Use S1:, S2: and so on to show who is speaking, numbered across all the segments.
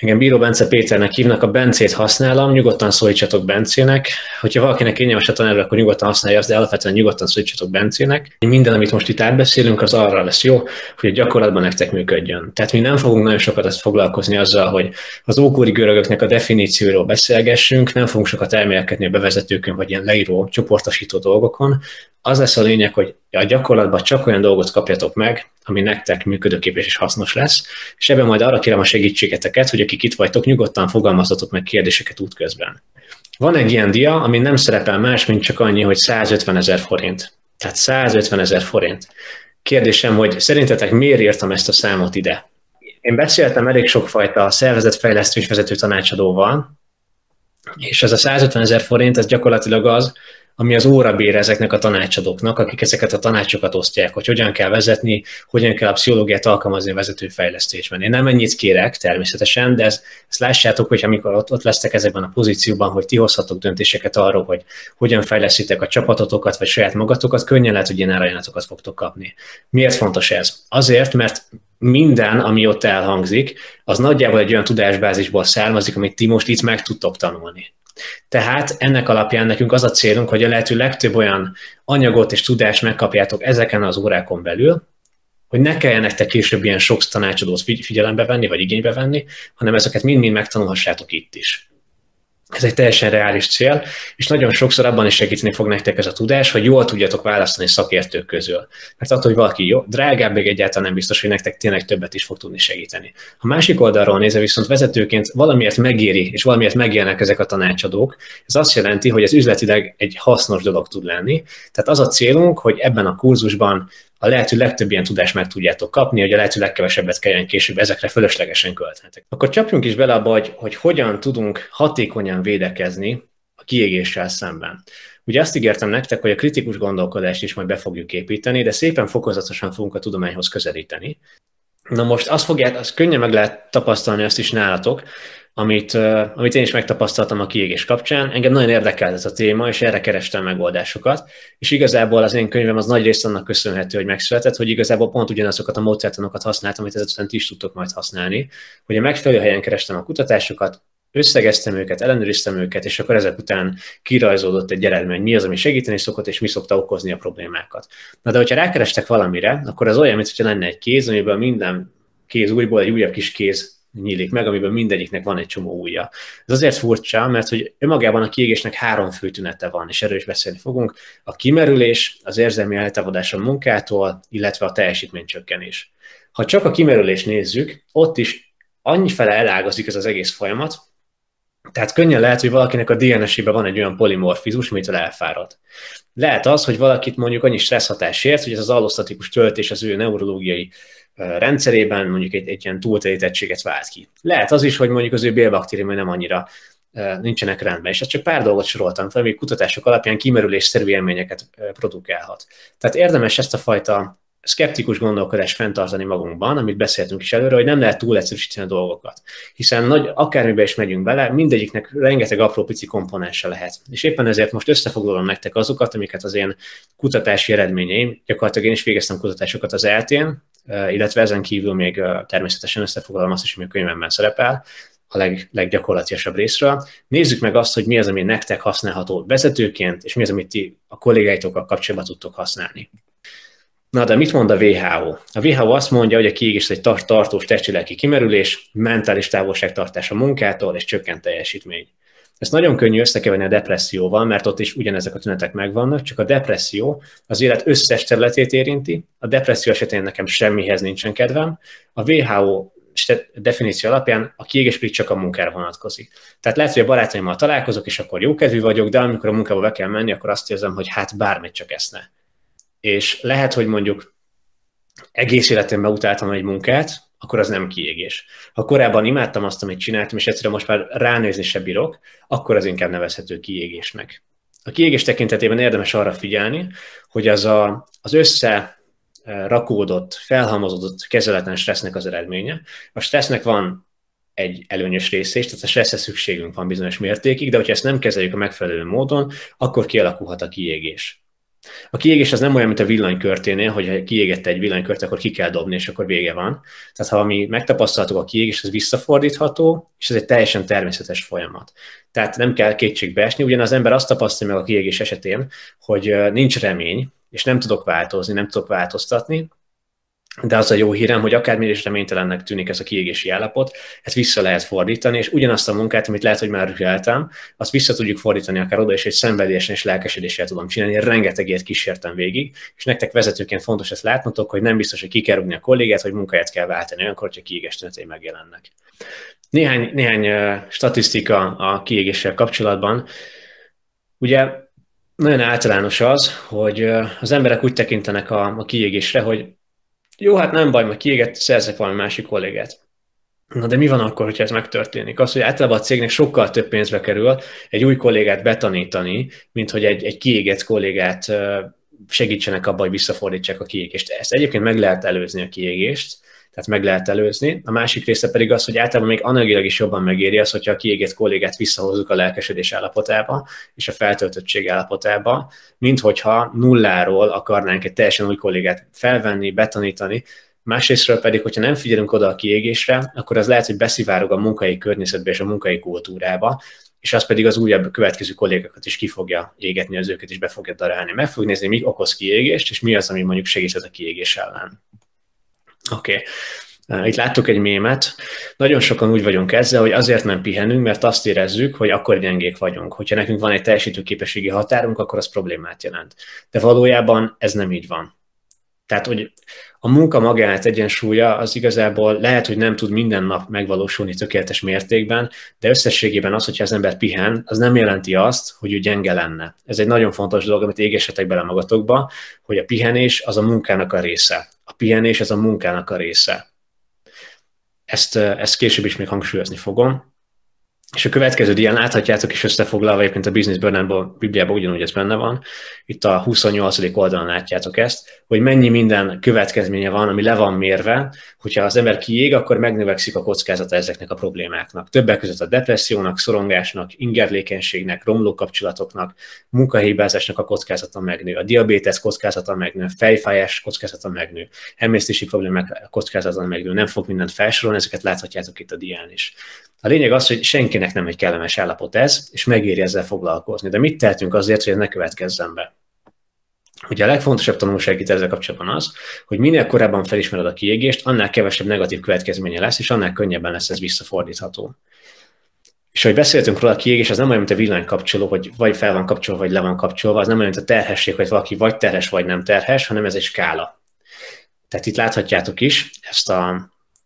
S1: Engem Bíró Bence Péternek hívnak, a Bencét használom, nyugodtan szólítsatok Bencének. Hogyha valakinek kényelmes a tanárul, akkor nyugodtan használja azt, de alapvetően nyugodtan szólítsatok Bencének. Minden, amit most itt átbeszélünk, az arra lesz jó, hogy a gyakorlatban nektek működjön. Tehát mi nem fogunk nagyon sokat ezt foglalkozni azzal, hogy az ókori görögöknek a definícióról beszélgessünk, nem fogunk sokat elmélkedni a bevezetőkön, vagy ilyen leíró, csoportosító dolgokon. Az lesz a lényeg, hogy a gyakorlatban csak olyan dolgot kapjatok meg, ami nektek működőképes és hasznos lesz, és ebben majd arra kérem a segítségeteket, hogy akik itt vagytok, nyugodtan fogalmazzatok meg kérdéseket útközben. Van egy ilyen dia, ami nem szerepel más, mint csak annyi, hogy 150 000 forint. Tehát 150 000 forint. Kérdésem, hogy szerintetek miért írtam ezt a számot ide? Én beszéltem elég sokfajta szervezetfejlesztés vezető tanácsadóval, és ez a 150 000 forint, ez gyakorlatilag az, ami az órabér ezeknek a tanácsadóknak, akik ezeket a tanácsokat osztják, hogy hogyan kell vezetni, hogyan kell a pszichológiát alkalmazni a vezetőfejlesztésben. Én nem ennyit kérek természetesen, de ezt lássátok, hogy amikor ott lesztek ezekben a pozícióban, hogy ti hozhatok döntéseket arról, hogy hogyan fejlesztitek a csapatotokat, vagy saját magatokat, könnyen lehet, hogy ilyen árajánlatokat fogtok kapni. Miért fontos ez? Azért, mert minden, ami ott elhangzik, az nagyjából egy olyan tudásbázisból származik, amit ti most itt meg tudtok tanulni. Tehát ennek alapján nekünk az a célunk, hogy a lehető legtöbb olyan anyagot és tudást megkapjátok ezeken az órákon belül, hogy ne kelljen nektek később ilyen sok tanácsadót figyelembe venni, vagy igénybe venni, hanem ezeket mind-mind megtanulhassátok itt is. Ez egy teljesen reális cél, és nagyon sokszor abban is segíteni fog nektek ez a tudás, hogy jól tudjatok választani szakértők közül. Mert attól, hogy valaki jó, drágább, még egyáltalán nem biztos, hogy nektek tényleg többet is fog tudni segíteni. A másik oldalról nézve viszont vezetőként valamiért megéri, és valamiért megjelennek ezek a tanácsadók, ez azt jelenti, hogy ez üzletileg egy hasznos dolog tud lenni. Tehát az a célunk, hogy ebben a kurzusban a lehető legtöbb ilyen tudást meg tudjátok kapni, hogy a lehető legkevesebbet kelljen később ezekre fölöslegesen költenetek. Akkor csapjunk is bele abba, hogy hogyan tudunk hatékonyan védekezni a kiégéssel szemben. Ugye azt ígértem nektek, hogy a kritikus gondolkodást is majd be fogjuk építeni, de szépen fokozatosan fogunk a tudományhoz közelíteni. Na most azt könnyen meg lehet tapasztalni azt is nálatok, amit én is megtapasztaltam a kiégés kapcsán. Engem nagyon érdekelt ez a téma, és erre kerestem megoldásokat. És igazából az én könyvem az nagy részt annak köszönhető, hogy megszületett, hogy igazából pont ugyanazokat a módszertanokat használtam, amit ezután ti is tudtok majd használni. Hogy a megfelelő helyen kerestem a kutatásokat, összegeztem őket, ellenőriztem őket, és akkor ezek után kirajzódott egy eredmény, mi az, ami segíteni szokott, és mi szokta okozni a problémákat. Na de hogyha rákerestek valamire, akkor az olyan, mintha lenne egy kéz, amiből minden kéz újból egy újabb kis kéz nyílik meg, amiben mindegyiknek van egy csomó ujja. Ez azért furcsa, mert hogy önmagában a kiégésnek 3 fő tünete van, és erről is beszélni fogunk. A kimerülés, az érzelmi eltávolodás a munkától, illetve a teljesítménycsökkenés. Ha csak a kimerülést nézzük, ott is annyifele elágazik ez az egész folyamat, tehát könnyen lehet, hogy valakinek a DNS-ében van egy olyan polimorfizmus, amitől elfárad. Lehet az, hogy valakit mondjuk annyi stresszhatás ért, hogy ez az allosztatikus töltés az ő neurológiai rendszerében mondjuk egy ilyen túltelítettséget vált ki. Lehet az is, hogy mondjuk az ő bélbaktériumai nem annyira nincsenek rendben, és ezt csak pár dolgot soroltam fel, ami kutatások alapján kimerülésszerű élményeket produkálhat. Tehát érdemes ezt a fajta szkeptikus gondolkodást fenntartani magunkban, amit beszéltünk is előre, hogy nem lehet túl egyszerűsíteni a dolgokat. Hiszen akármibe is megyünk bele, mindegyiknek rengeteg apró pici komponense lehet. És éppen ezért most összefoglalom nektek azokat, amiket az én kutatási eredményeim, gyakorlatilag én is végeztem kutatásokat az ELTE-n, illetve ezen kívül még természetesen összefoglalom azt is, ami a könyvemben szerepel, a leggyakorlatilasabb részről. Nézzük meg azt, hogy mi az, ami nektek használható vezetőként, és mi az, amit ti a kollégáitokkal kapcsolatban tudtok használni. Na, de mit mond a WHO? A WHO azt mondja, hogy a kiégés egy tartós testi-lelki kimerülés, mentális távolságtartás a munkától és csökkent teljesítmény. Ezt nagyon könnyű összekeverni a depresszióval, mert ott is ugyanezek a tünetek megvannak, csak a depresszió az élet összes területét érinti, a depresszió esetén nekem semmihez nincsen kedvem, a WHO definíció alapján a kiégés pedig csak a munkára vonatkozik. Tehát lehet, hogy a barátaimmal találkozok, és akkor jókedvű vagyok, de amikor a munkába be kell menni, akkor azt érzem, hogy hát bármit csak eszne. És lehet, hogy mondjuk egész életemben utáltam egy munkát, akkor az nem kiégés. Ha korábban imádtam azt, amit csináltam, és egyszerűen most már ránézni se bírok, akkor az inkább nevezhető kiégésnek. A kiégés tekintetében érdemes arra figyelni, hogy az összerakódott, felhalmozódott kezeletlen stressznek az eredménye. A stressznek van egy előnyös része is, tehát a stresszre szükségünk van bizonyos mértékig, de hogyha ezt nem kezeljük a megfelelő módon, akkor kialakulhat a kiégés. A kiégés az nem olyan, mint a villanykörténél, hogy ha kiégette egy villanykört, akkor ki kell dobni, és akkor vége van. Tehát ha mi megtapasztaltuk a kiégés, az visszafordítható, és ez egy teljesen természetes folyamat. Tehát nem kell kétségbe esni, ugyan az ember azt tapasztalja meg a kiégés esetén, hogy nincs remény, és nem tudok változni, nem tudok változtatni, de az a jó hírem, hogy akármilyen is reménytelennek tűnik ez a kiégési állapot, ezt vissza lehet fordítani, és ugyanazt a munkát, amit lehet, hogy már rüheltem, azt vissza tudjuk fordítani akár oda is, hogy szenvedélyesen és lelkesedéssel tudom csinálni. Rengeteg ilyet kísértem végig, és nektek vezetőként fontos ezt látnotok, hogy nem biztos, hogy ki kell rúgni a kollégát, hogy munkáját kell váltani olyankor, hogyha kiégés tünetei megjelennek. Néhány statisztika a kiégéssel kapcsolatban. Ugye nagyon általános az, hogy az emberek úgy tekintenek a kiégésre, hogy jó, hát nem baj, majd kiégett, szerzek valami másik kollégát. Na de mi van akkor, hogyha ez megtörténik? Az, hogy általában a cégnek sokkal több pénzbe kerül egy új kollégát betanítani, mint hogy egy kiégett kollégát segítsenek abban, hogy visszafordítsák a kiégést. Ezt egyébként meg lehet előzni a kiégést, tehát meg lehet előzni. A másik része pedig az, hogy általában még anyagilag is jobban megéri az, hogyha a kiégett kollégát visszahozzuk a lelkesedés állapotába és a feltöltöttség állapotába, mint hogyha nulláról akarnánk egy teljesen új kollégát felvenni, betanítani. Másrésztről pedig, hogyha nem figyelünk oda a kiégésre, akkor az lehet, hogy beszivárog a munkai környezetbe és a munkai kultúrába, és az pedig az újabb következő kollégákat is ki fogja égetni, az őket is be fogja darálni. Meg fogjuk nézni, mi okoz kiégést, és mi az, ami mondjuk segít a kiégés ellen. Oké. Itt láttuk egy mémet. Nagyon sokan úgy vagyunk ezzel, hogy azért nem pihenünk, mert azt érezzük, hogy akkor gyengék vagyunk. Hogyha nekünk van egy teljesítőképességi határunk, akkor az problémát jelent. De valójában ez nem így van. Tehát, hogy a munka magát egyensúlya az igazából lehet, hogy nem tud minden nap megvalósulni tökéletes mértékben, de összességében az, hogyha az ember pihen, az nem jelenti azt, hogy ő gyenge lenne. Ez egy nagyon fontos dolog, amit égessetek bele magatokba, hogy a pihenés az a munkának a része. A pihenés az a munkának a része. Ezt később is még hangsúlyozni fogom. És a következő dián láthatjátok is összefoglalva, egyébként a Business Burnout Bibliában ugyanúgy ez benne van. Itt a 28. oldalon látjátok ezt, hogy mennyi minden következménye van, ami le van mérve, hogyha az ember kiég, akkor megnövekszik a kockázata ezeknek a problémáknak. Többek között a depressziónak, szorongásnak, ingerlékenységnek, romló kapcsolatoknak, munkahibázásnak a kockázata megnő, a diabétesz kockázata megnő, fejfájás kockázata megnő, emésztési problémák kockázata megnő. Nem fog mindent felsorolni, ezeket láthatjátok itt a dián is. A lényeg az, hogy senkinek nem egy kellemes állapot ez, és megéri ezzel foglalkozni. De mit tehetünk azért, hogy ez ne következzen be? Ugye a legfontosabb tanulság itt ezzel kapcsolatban az, hogy minél korábban felismered a kiégést, annál kevesebb negatív következménye lesz, és annál könnyebben lesz ez visszafordítható. És ahogy beszéltünk róla, a kiégés az nem olyan, mint a villanykapcsoló, hogy vagy fel van kapcsolva, vagy le van kapcsolva, az nem olyan, mint a terhesség, hogy valaki vagy terhes, vagy nem terhes, hanem ez egy skála. Tehát itt láthatjátok is ezt a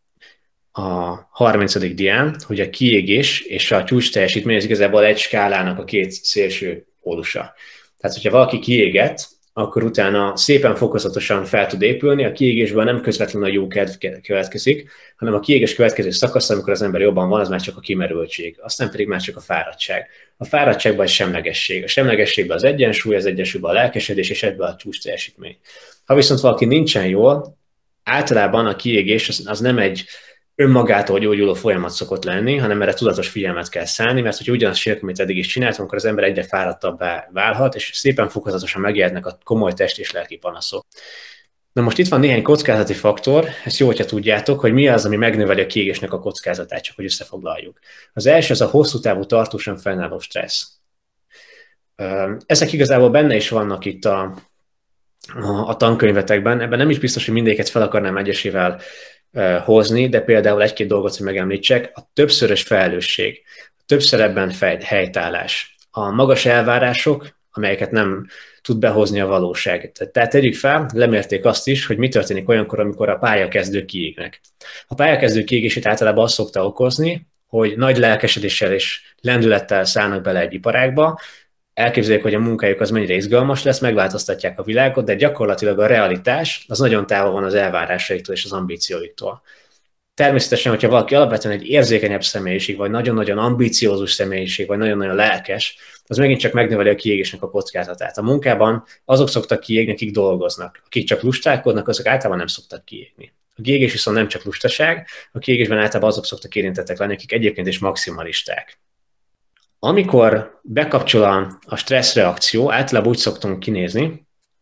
S1: 30. dián, hogy a kiégés és a csúcs teljesítmény az igazából egy skálának a két szélső pólusa. Tehát, hogyha valaki kiégett, akkor utána szépen fokozatosan fel tud épülni, a kiégésből nem közvetlenül a jó kedv következik, hanem a kiégés következő szakasz, amikor az ember jobban van, az már csak a kimerültség, aztán pedig már csak a fáradtság. A fáradtságban egy semlegesség. A semlegességben az egyensúly, az egyensúlyban a lelkesedés, és egyben a csúcs teljesítmény. Ha viszont valaki nincsen jól, általában a kiégés az nem egy önmagától gyógyuló folyamat szokott lenni, hanem erre tudatos figyelmet kell szállni, mert hogyha ugyanazt csináljuk, amit eddig is csináltunk, akkor az ember egyre fáradtabbá válhat, és szépen fokozatosan megjelennek a komoly test és lelki panaszok. Na most itt van néhány kockázati faktor, ezt jó, hogyha tudjátok, hogy mi az, ami megnöveli a kiégésnek a kockázatát, csak hogy összefoglaljuk. Az első az a hosszú távú tartósan fennálló stressz. Ezek igazából benne is vannak itt a tankönyvetekben, ebben nem is biztos, hogy mindéket fel akarnám egyesével hozni, de például egy-két dolgot, hogy megemlítsek, a többszörös felelősség, a többszerebben helytállás, a magas elvárások, amelyeket nem tud behozni a valóság. Tehát tegyük fel, lemérték azt is, hogy mi történik olyankor, amikor a pályakezdők kiégnek. A pályakezdők kiégését általában azt szokta okozni, hogy nagy lelkesedéssel és lendülettel szállnak bele egy iparágba, elképzeljük, hogy a munkájuk az mennyire izgalmas lesz, megváltoztatják a világot, de gyakorlatilag a realitás az nagyon távol van az elvárásaiktól és az ambícióiktól. Természetesen, hogyha valaki alapvetően egy érzékenyebb személyiség, vagy nagyon-nagyon ambiciózus személyiség, vagy nagyon-nagyon lelkes, az megint csak megnöveli a kiégésnek a kockázatát. A munkában azok szoktak kiégni, akik dolgoznak. Akik csak lustálkodnak, azok általában nem szoktak kiégni. A kiégés viszont nem csak lustaság, a kiégésben általában azok szoktak érintettek lenni, akik egyébként is maximalisták. Amikor bekapcsol a stressz reakció, általában úgy szoktunk kinézni,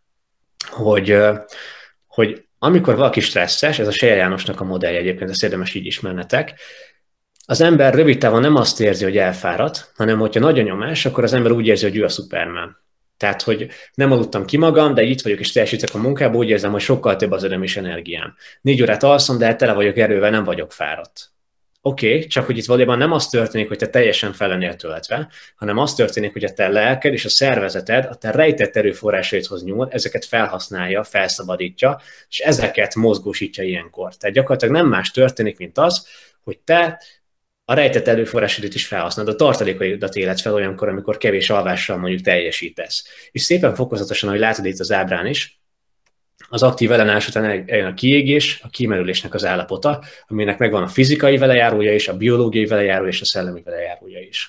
S1: hogy, hogy amikor valaki stresszes, ez a Sejer Jánosnak a modellje egyébként, ezt érdemes így ismernetek, az ember rövid távon nem azt érzi, hogy elfáradt, hanem hogyha nagy a nyomás, akkor az ember úgy érzi, hogy ő a Superman. Tehát, hogy nem aludtam ki magam, de itt vagyok és teljesítek a munkába, úgy érzem, hogy sokkal több az öröm és energiám. 4 órát alszom, de tele vagyok erővel, nem vagyok fáradt. Oké, csak hogy itt valójában nem az történik, hogy te teljesen fel lennél töltve, hanem az történik, hogy a te lelked és a szervezeted a te rejtett erőforrásaidhoz nyúl, ezeket felhasználja, felszabadítja, és ezeket mozgósítja ilyenkor. Tehát gyakorlatilag nem más történik, mint az, hogy te a rejtett erőforrásodat is felhasználod, a tartalékaidat éled fel olyankor, amikor kevés alvással mondjuk teljesítesz. És szépen fokozatosan, ahogy látod itt az ábrán is, az aktív ellenállás után eljön a kiégés, a kimerülésnek az állapota, aminek megvan a fizikai velejárója is, a biológiai velejárója és a szellemi velejárója is.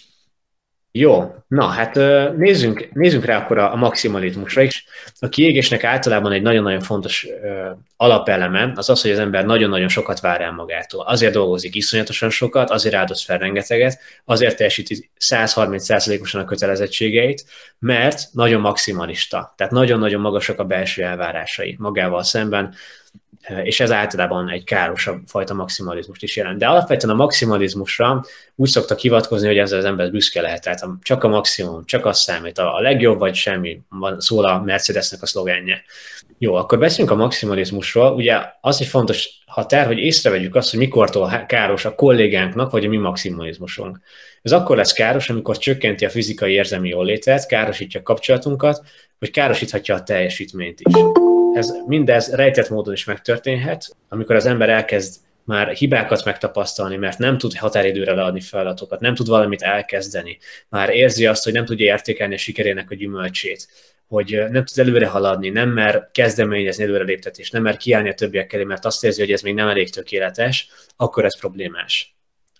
S1: Jó, na hát nézzünk rá akkor a maximalizmusra is. A kiégésnek általában egy nagyon-nagyon fontos alapeleme az az, hogy az ember nagyon-nagyon sokat vár el magától. Azért dolgozik iszonyatosan sokat, azért áldoz fel rengeteget, azért teljesíti 130%-osan a kötelezettségeit, mert nagyon maximalista, tehát nagyon-nagyon magasak a belső elvárásai magával szemben, és ez általában egy károsabb fajta maximalizmust is jelent. De alapvetően a maximalizmusra úgy szoktak hivatkozni, hogy ezzel az ember büszke lehet, tehát csak a maximum, csak az számít, a legjobb vagy semmi, szól a Mercedesnek a szlogenje. Jó, akkor beszéljünk a maximalizmusról. Ugye az egy fontos határ, hogy észrevegyük azt, hogy mikortól káros a kollégánknak, vagy a mi maximalizmusunk. Ez akkor lesz káros, amikor csökkenti a fizikai érzelmi jólétet, károsítja a kapcsolatunkat, vagy károsíthatja a teljesítményt is. Mindez rejtett módon is megtörténhet, amikor az ember elkezd már hibákat megtapasztalni, mert nem tud határidőre leadni feladatokat, nem tud valamit elkezdeni, már érzi azt, hogy nem tudja értékelni a sikerének a gyümölcsét, hogy nem tud előre haladni, nem mer kezdeményezni előreléptetést, nem mer kiállni a többiek elé, mert azt érzi, hogy ez még nem elég tökéletes, akkor ez problémás.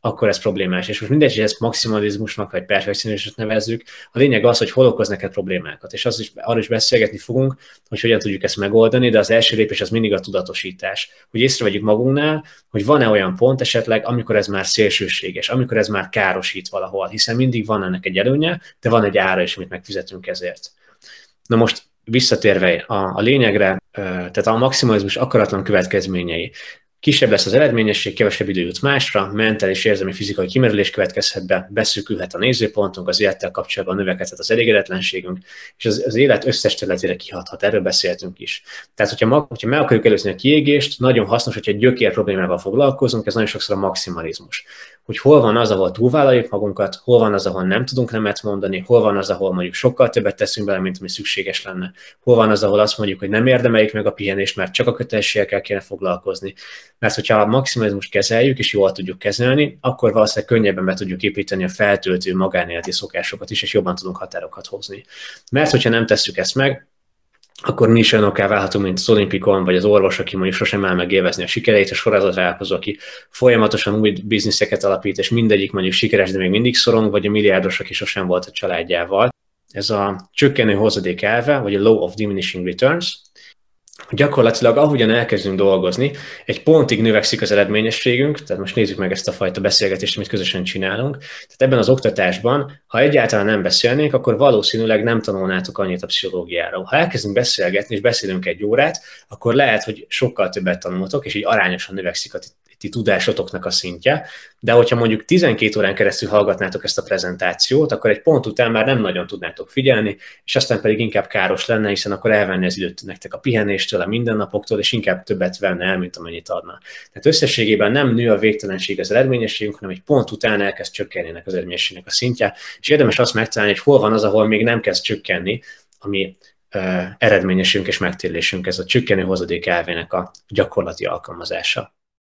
S1: És most mindegy, hogy ezt maximalizmusnak vagy perfekcionizmusnak nevezzük, a lényeg az, hogy hol okoz neked problémákat, és arról is beszélgetni fogunk, hogy hogyan tudjuk ezt megoldani, de az első lépés az mindig a tudatosítás, hogy észrevegyük magunknál, hogy van-e olyan pont esetleg, amikor ez már szélsőséges, amikor ez már károsít valahol, hiszen mindig van ennek egy előnye, de van egy ára is, amit megfizetünk ezért. Na most visszatérve a lényegre, tehát a maximalizmus akaratlan következményei. Kisebb lesz az eredményesség, kevesebb idő jut másra, mentális, érzelmi, fizikai kimerülés következhet be, beszűkülhet a nézőpontunk, az élettel kapcsolatban növekedhet az elégedetlenségünk, és az élet összes területére kihathat, erről beszéltünk is. Tehát, hogyha meg akarjuk előzni a kiégést, nagyon hasznos, hogyha egy gyökér problémával foglalkozunk, ez nagyon sokszor a maximalizmus. Hogy hol van az, ahol túlvállaljuk magunkat, hol van az, ahol nem tudunk nemet mondani, hol van az, ahol mondjuk sokkal többet teszünk bele, mint ami szükséges lenne, hol van az, ahol azt mondjuk, hogy nem érdemeljük meg a pihenést, mert csak a kötelességekkel kéne foglalkozni. Mert hogyha a maximalizmust kezeljük, és jól tudjuk kezelni, akkor valószínűleg könnyebben be tudjuk építeni a feltöltő magánéleti szokásokat is, és jobban tudunk határokat hozni. Mert hogyha nem tesszük ezt meg, akkor mi is olyanokká válhatunk, mint az olimpikon, vagy az orvos, aki mondjuk sosem áll meg élvezni a sikereit, a sorozatállalkozó, aki folyamatosan új bizniszeket alapít, és mindegyik mondjuk sikeres, de még mindig szorong, vagy a milliárdos, aki sosem volt a családjával. Ez a csökkenő hozadék elve, vagy a law of diminishing returns. Gyakorlatilag ahogyan elkezdünk dolgozni, egy pontig növekszik az eredményességünk, tehát most nézzük meg ezt a fajta beszélgetést, amit közösen csinálunk. Tehát ebben az oktatásban, ha egyáltalán nem beszélnénk, akkor valószínűleg nem tanulnátok annyit a pszichológiáról. Ha elkezdünk beszélgetni, és beszélünk 1 órát, akkor lehet, hogy sokkal többet tanultok, és így arányosan növekszik a ti tudásotoknak a szintje, de hogyha mondjuk 12 órán keresztül hallgatnátok ezt a prezentációt, akkor egy pont után már nem nagyon tudnátok figyelni, és aztán pedig inkább káros lenne, hiszen akkor elvenni az időt nektek a pihenéstől, a mindennapoktól, és inkább többet venne el, mint amennyit adna. Tehát összességében nem nő a végtelenség az eredményességünk, hanem egy pont után elkezd csökkenni az eredményességnek a szintje, és érdemes azt megtalálni, hogy hol van az, ahol még nem kezd csökkenni, ami eredményességünk és megtérülésünk, ez a csökkenő hozadék elvének a gyakorlati alkalmazása.